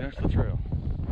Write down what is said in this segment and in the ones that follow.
there's the trail.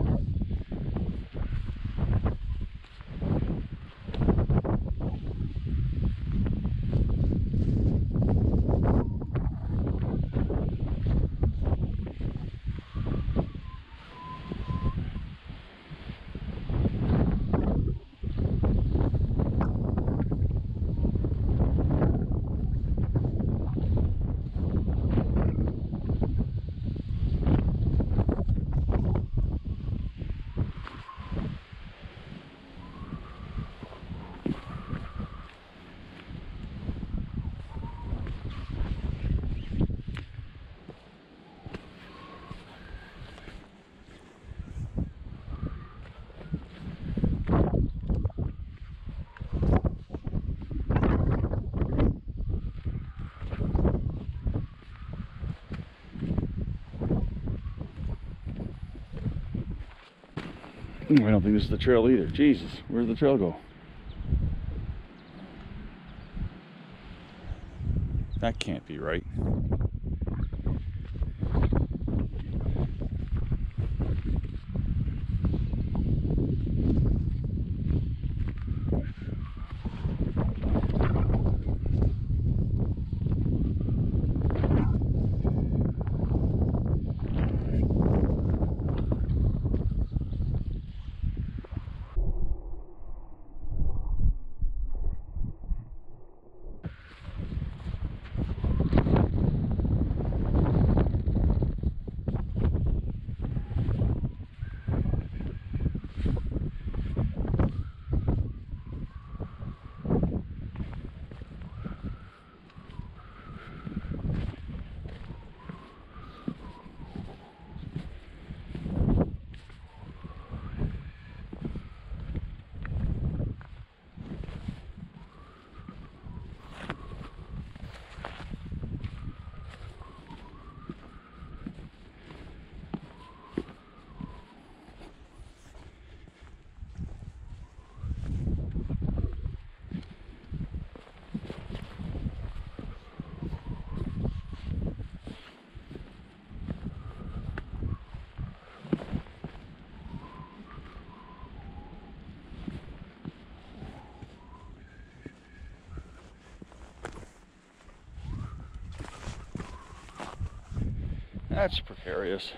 I don't think this is the trail either. Jesus, where did the trail go? That can't be right. That's precarious.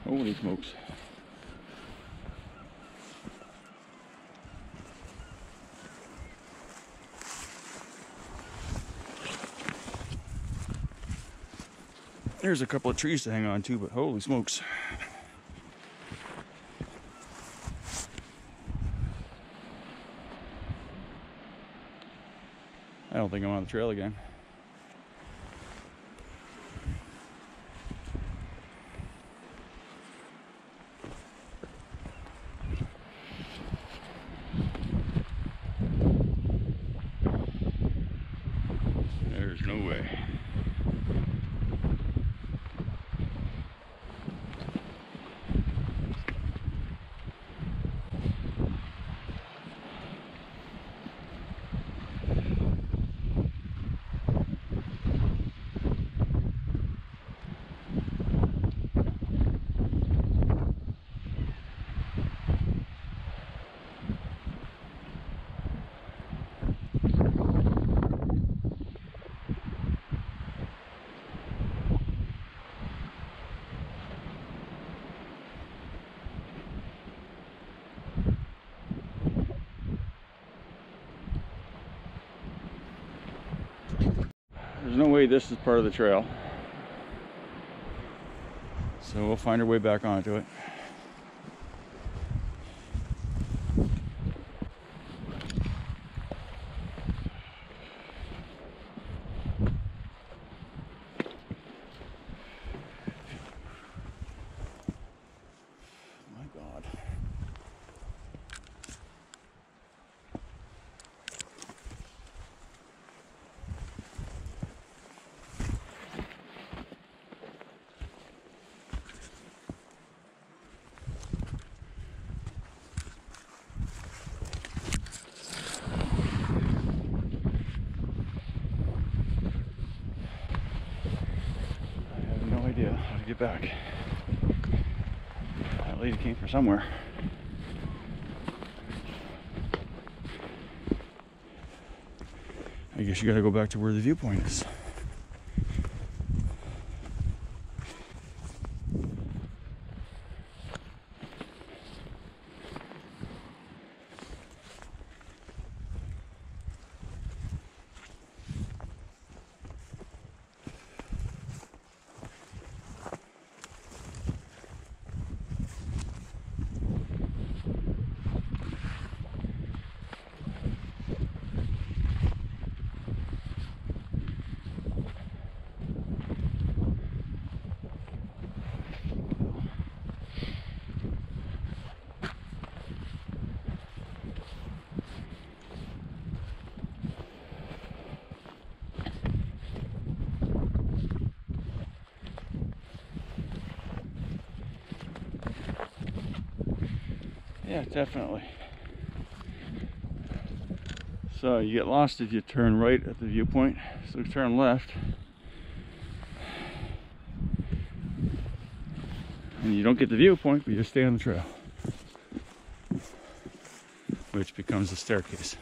Holy smokes. There's a couple of trees to hang on to, but holy smokes. I don't think I'm on the trail again. There's no way. There's no way this is part of the trail. So we'll find our way back onto it. My God. How to get back. That lady came from somewhere. I guess you gotta go back to where the viewpoint is. Yeah, definitely. So you get lost if you turn right at the viewpoint. So turn left. And you don't get the viewpoint, but you stay on the trail. Which becomes the staircase.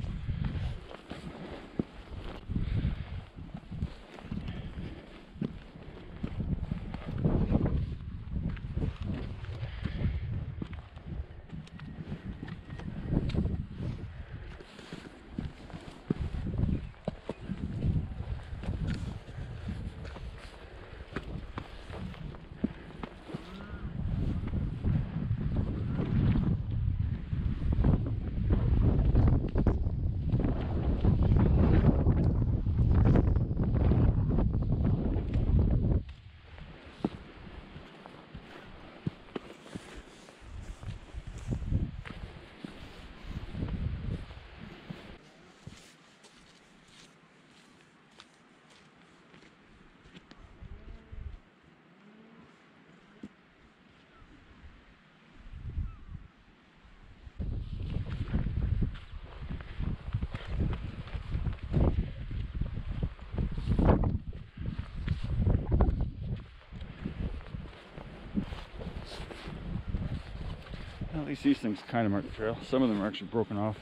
At least these things kind of mark the trail. Some of them are actually broken off.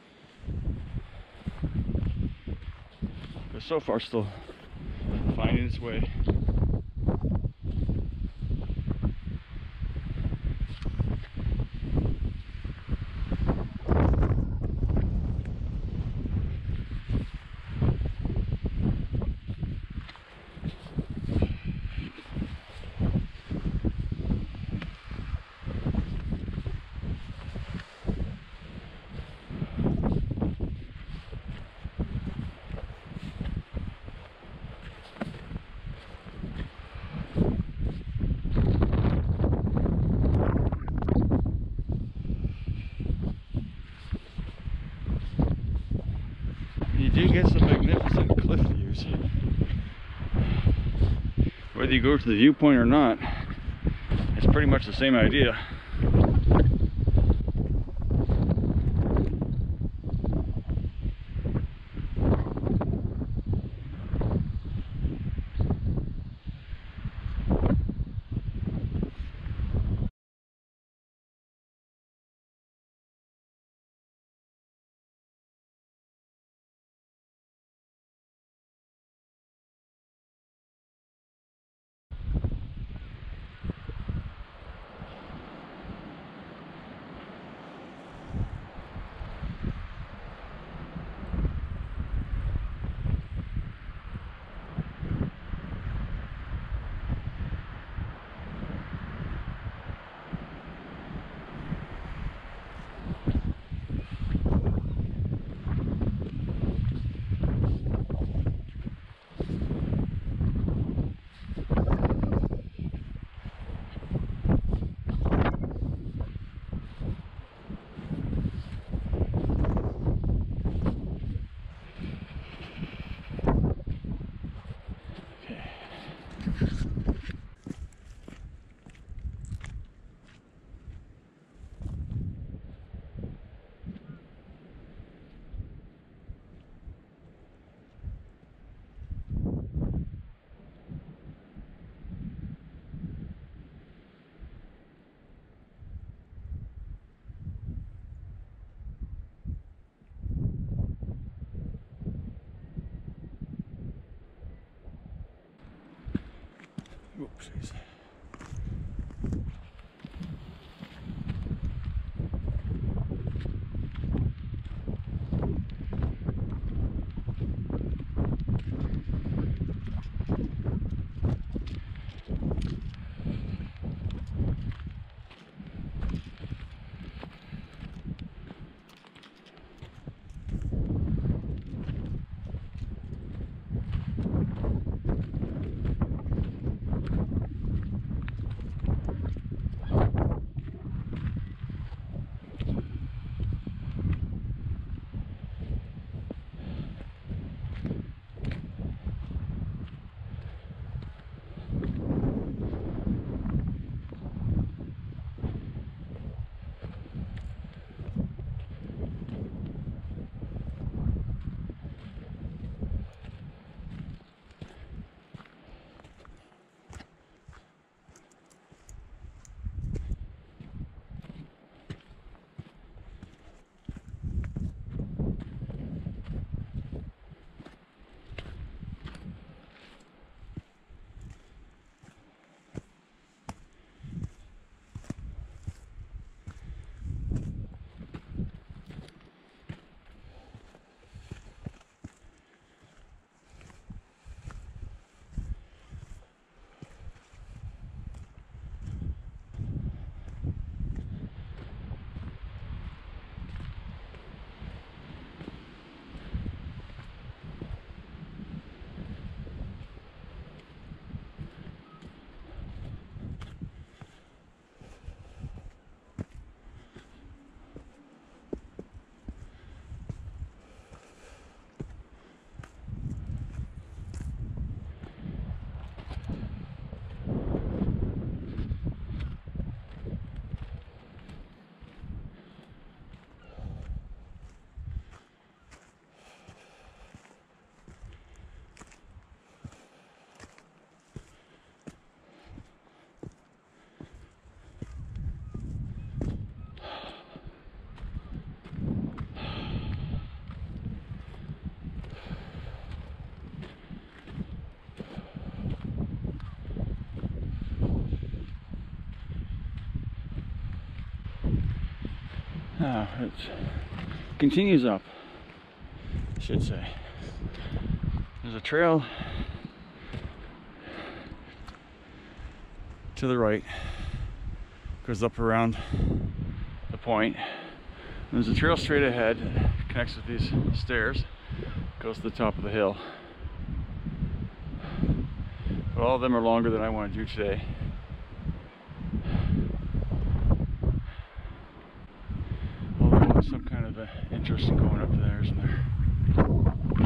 But so far still finding its way. You do get some magnificent cliff views. Whether you go to the viewpoint or not, it's pretty much the same idea. Oopsies. Now it continues up, I should say. There's a trail to the right, goes up around the point. There's a trail straight ahead that connects with these stairs, goes to the top of the hill. But all of them are longer than I want to do today. Although there's some kind of interest in going up there, isn't there?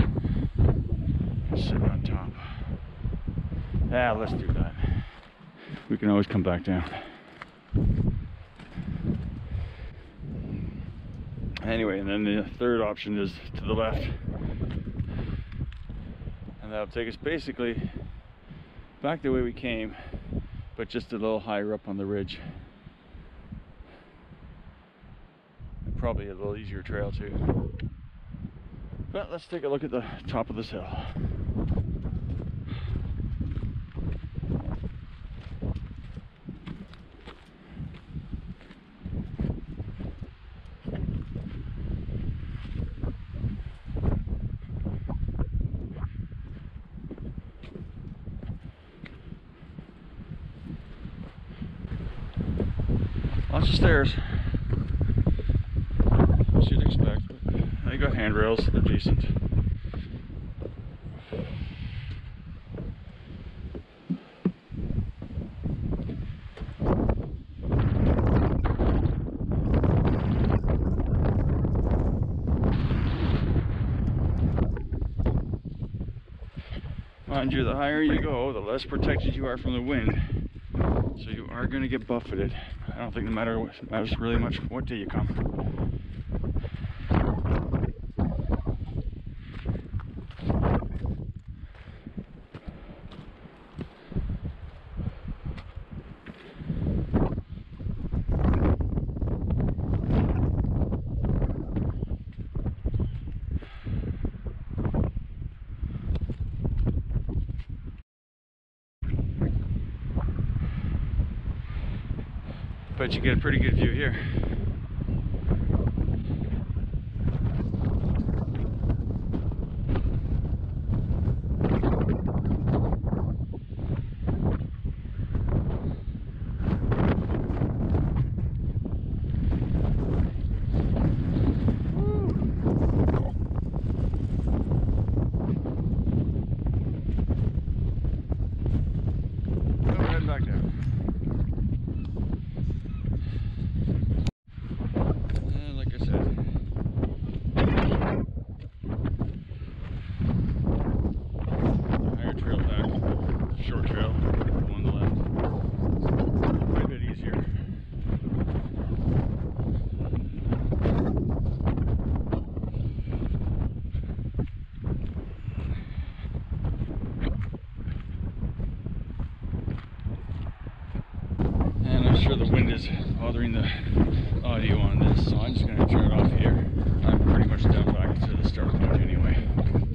sit on top. Yeah, let's do that. We can always come back down. Anyway, and then the third option is to the left. And that'll take us basically back the way we came, but just a little higher up on the ridge. And probably a little easier trail too. But let's take a look at the top of this hill. Lots of stairs, as you'd expect, but they got handrails, they're decent. Mind you, the higher you go, the less protected you are from the wind. So you are going to get buffeted. I don't think it matters really much what day you come. But you get a pretty good view here. We're heading back down. Short trail on the left, quite a bit easier. And I'm sure the wind is bothering the audio on this, so I'm just going to turn it off here. I'm pretty much down back to the start point anyway.